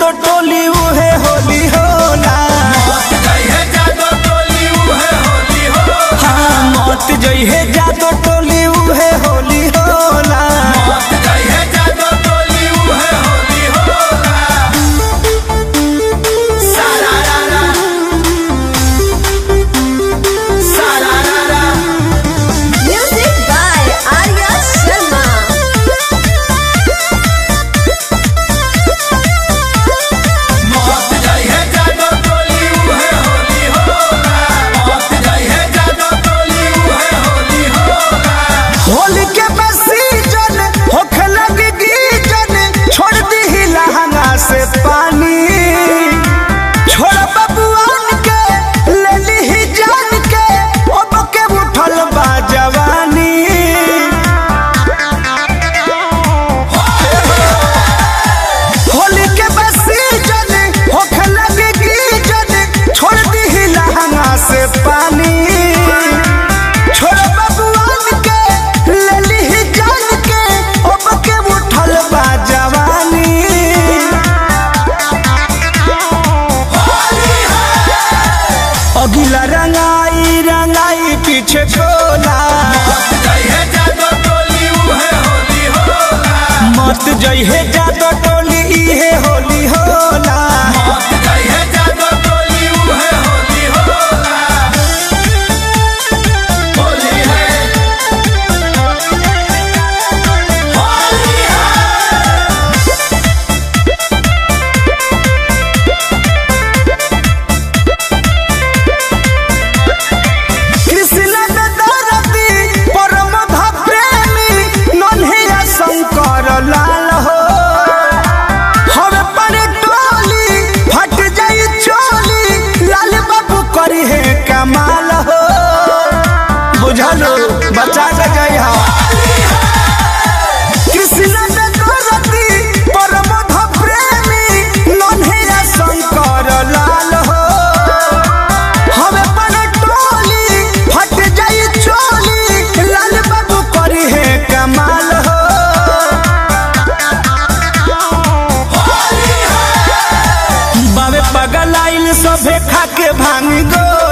जादो टोली उहे होली होला। हाँ मत जइहे जादो टोली उहे होली होला। होली के सीजन होखे लगी गीजन, छोड़ दी लहंगा से पानी, छोड़ बबुआन के ले ली जान के, अब के उठल बा जवानी। होली के सीजन होखे लगी गीजन, छोड़ दी लहंगा से पानी, छोड़ बबुआन के जवानी। अगिला रंगाई रंगाई पीछे छोला, मत जइहे जादो टोली इहे होली होला। लाल हो हवे पर टोली फट जाई चोली, लाल बाबू करी है कमाल हो। बुझलो बचा के जाई हा कृष्ण ने करती परमध प्रेमी, नन्हिया शंकर लाल हो हवे पर टोली फट जाई चोली, लाल बाबू करी है कमाल हो। पगलाइल सभे खाके भांग गो